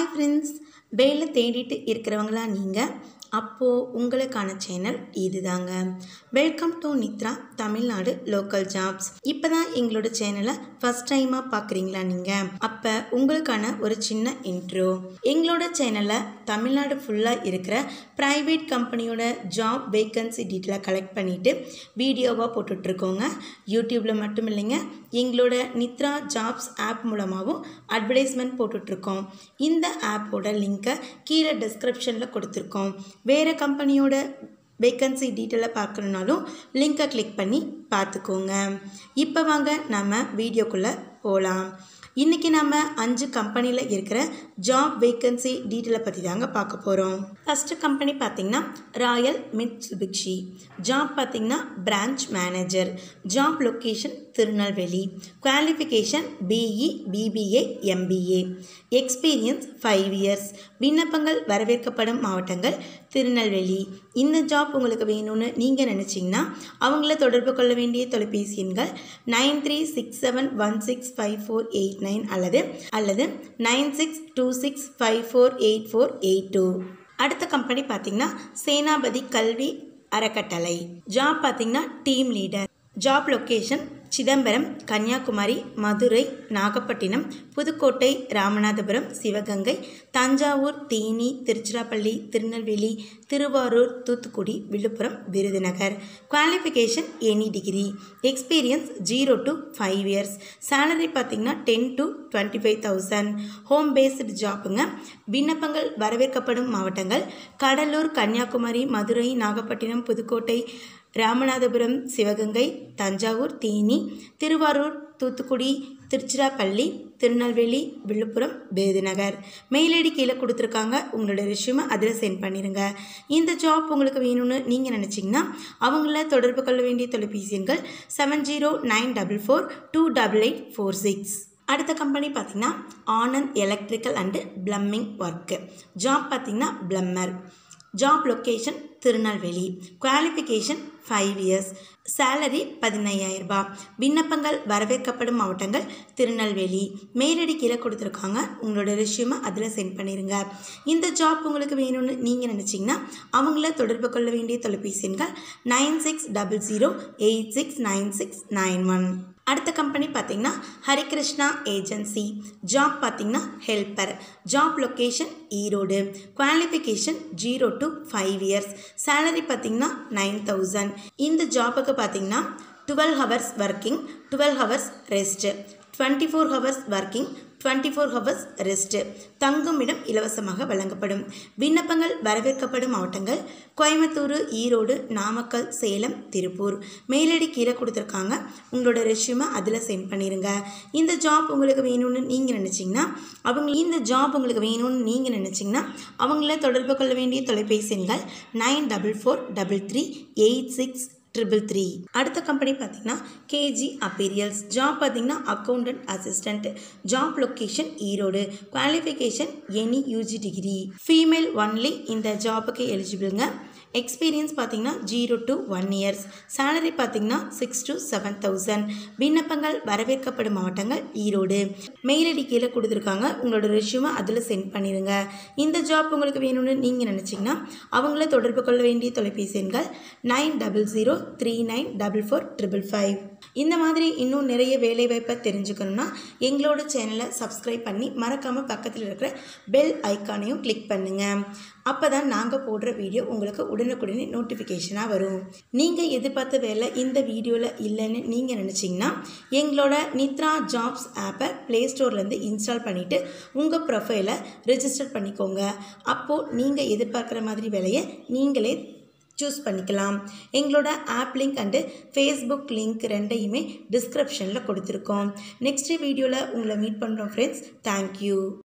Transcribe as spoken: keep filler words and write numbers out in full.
Hi friends, வேலை தேடிட்டு இருக்கிறவங்களா நீங்கள்? அப்போது உங்களுக்கான சேனல் இதுதாங்க. Welcome to Nithra Tamil Nadu local jobs. இப்போ தான் எங்களோட சேனலை ஃபஸ்ட் டைமாக பார்க்குறீங்களா நீங்கள்? அப்போ உங்களுக்கான ஒரு சின்ன இன்ட்ரோ. எங்களோட சேனலில் தமிழ்நாடு ஃபுல்லாக இருக்கிற ப்ரைவேட் கம்பெனியோட ஜாப் வேக்கன்சி டீட்டெயிலாக கலெக்ட் பண்ணிவிட்டு வீடியோவாக போட்டுட்ருக்கோங்க. யூடியூப்பில் மட்டும் இல்லைங்க, எங்களோட நித்ரா ஜாப்ஸ் ஆப் மூலமாகவும் அட்வர்டைஸ்மெண்ட் போட்டுட்ருக்கோம். இந்த ஆப்போட லிங்க்கை கீழே டிஸ்கிரிப்ஷனில் கொடுத்துருக்கோம். வேறு கம்பெனியோட வேக்கன்சி டீட்டெயிலாக பார்க்கணுன்னாலும் லிங்கை கிளிக் பண்ணி பார்த்துக்கோங்க. இப்போ வாங்க நம்ம வீடியோக்குள்ளே போகலாம். இன்றைக்கி நம்ம அஞ்சு கம்பெனியில் இருக்கிற ஜாப் வேக்கன்சி டீட்டெயிலை பற்றி தாங்க பார்க்க போகிறோம். ஃபஸ்ட்டு கம்பெனி பார்த்திங்கன்னா ராயல் மிட்சுபிஷி. ஜாப் பார்த்திங்கன்னா branch manager. Job location Tirunelveli. Qualification BE, BBA, MBA. Experience five years. விண்ணப்பங்கள் வரவேற்கப்படும் மாவட்டங்கள் திருநெல்வேலி. இந்த ஜாப் உங்களுக்கு வேணும்னு நீங்கள் நினச்சிங்கன்னா அவங்கள தொடர்பு கொள்ள வேண்டிய தொலைபேசி எண்கள் nine three six seven one six five four eight nine அல்லது அல்லது nine six two six five four eight four eight two. அடுத்த கம்பெனி பார்த்திங்கன்னா சேனாபதி கல்வி அறக்கட்டளை. ஜாப் பார்த்திங்கன்னா team leader. Job location Chidambaram, Kanniyakumari, Madurai, Nagapattinam, Pudukkottai, Ramanathapuram, Sivaganga, Thanjavur, Theni, Tiruchirappalli, Tirunelveli, Tiruvarur, Thoothukudi, Viluppuram, Virudhunagar. Qualification any degree. Experience zero to five years. Salary பார்த்திங்கன்னா ten to twenty five thousand. Home based ஜாப்புங்க. விண்ணப்பங்கள் வரவேற்கப்படும் மாவட்டங்கள் Cuddalore, Kanniyakumari, Madurai, Nagapattinam, Pudukkottai, Ramanathapuram, Sivaganga, Thanjavur, Theni, Tiruvarur, Thoothukudi, Tiruchirappalli, Tirunelveli, Viluppuram, Virudhunagar. Mail ID கீழே கொடுத்துருக்காங்க. உங்களோட ரெஸ்யூமை அதில் சென்ட் பண்ணிடுங்க. இந்த ஜாப் உங்களுக்கு வேணும்னு நீங்கள் நினச்சிங்கன்னா அவங்கள தொடர்பு கொள்ள வேண்டிய தொலைபேசி எண்கள் seven zero nine double four two double eight four six. அடுத்த கம்பெனி பார்த்திங்கன்னா Anand electrical and plumbing work. Job பார்த்திங்கன்னா plumber. Job location Tirunelveli. Qualification five years. Salary பதினையாயிரம் ரூபாய். விண்ணப்பங்கள் வரவேற்கப்படும் மாவட்டங்கள் திருநெல்வேலி. மெயிலடி கீழே கொடுத்துருக்காங்க. உங்களோட ரெஸ்யூமை அதில் சென்ட் பண்ணிடுங்க. இந்த ஜாப் உங்களுக்கு வேணும்னு நீங்கள் நினச்சிங்கன்னா அவங்கள தொடர்பு கொள்ள வேண்டிய தொலைபேசி எண்கள் nine six double zero eight six nine six nine one. அடுத்த கம்பெனி பார்த்திங்கன்னா ஹரிகிருஷ்ணா ஏஜென்சி. ஜாப் பார்த்திங்கன்னா helper. Job location Erode. Qualification zero to five years. Salary பார்த்திங்கன்னா நைன் தௌசண்ட். இந்த ஜாப்புக்கு பார்த்திங்கன்னா twelve hours working, twelve hours rest. Twenty four hours working, twenty four hours rest. தங்குமிடம் இலவசமாக வழங்கப்படும். விண்ணப்பங்கள் வரவேற்கப்படும் மாவட்டங்கள் கோயம்புத்தூர், ஈரோடு, நாமக்கல், சேலம், திருப்பூர். மெயிலடி கீழே கொடுத்துருக்காங்க. உங்களோட ரெஸ்யூமை அதில் சென்ட் பண்ணிடுங்க. இந்த ஜாப் உங்களுக்கு வேணும்னு நீங்கள் நினச்சிங்கன்னா அவங்க இந்த ஜாப் உங்களுக்கு வேணும்னு நீங்கள் நினச்சிங்கன்னா அவங்கள தொடர்பு கொள்ள வேண்டிய தொலைபேசி எண்கள் nine double four double three eight six triple three. அடுத்த கம்பெனி பார்த்திங்கன்னா கேஜி அப்பீரியல்ஸ். ஜாப் பார்த்திங்கன்னா accountant assistant. Job location Erode. Qualification any UG degree. Female only இந்த ஜாப்புக்கு எலிஜிபிளுங்க. எக்ஸ்பீரியன்ஸ் பார்த்திங்கன்னா zero to one years. Salary பார்த்திங்கன்னா சிக்ஸ் டு செவன் தௌசண்ட். விண்ணப்பங்கள் வரவேற்கப்படும் மாவட்டங்கள் ஈரோடு. மெயில் ஐடி கீழே கொடுத்துருக்காங்க. உங்களோட ரெஸ்யூமை அதில் சென்ட் பண்ணிடுங்க. இந்த ஜாப் உங்களுக்கு வேணும்னு நீங்கள் நினச்சிங்கன்னா அவங்கள தொடர்பு கொள்ள வேண்டிய தொலைபேசி எண்கள் nine double zero three nine double four triple five. இந்த மாதிரி இன்னும் நிறைய வேலைவாய்ப்பை தெரிஞ்சுக்கணுன்னா எங்களோட சேனலை சப்ஸ்கிரைப் பண்ணி மறக்காமல் பக்கத்தில் இருக்கிற பெல் ஐக்கானையும் கிளிக் பண்ணுங்கள். அப்போ தான் நாங்கள் போடுற வீடியோ உங்களுக்கு உடனுக்குடனே நோட்டிஃபிகேஷனாக வரும். நீங்கள் எதிர்பார்த்த வேலை இந்த வீடியோவில் இல்லைன்னு நீங்கள் நினச்சிங்கன்னா எங்களோட நித்ரா ஜாப்ஸ் ஆப்பை ப்ளே ஸ்டோர்லேருந்து இன்ஸ்டால் பண்ணிவிட்டு உங்கள் ப்ரொஃபைலை ரெஜிஸ்டர் பண்ணிக்கோங்க. அப்போது நீங்கள் எதிர்பார்க்குற மாதிரி வேலையை நீங்களே சூஸ் பண்ணிக்கலாம். எங்களோட app link and Facebook link ரெண்டையுமே டிஸ்கிரிப்ஷனில் கொடுத்துருக்கோம். நெக்ஸ்ட் வீடியோவில் உங்களை மீட் பண்ணுறோம் ஃப்ரெண்ட்ஸ். தேங்க்யூ.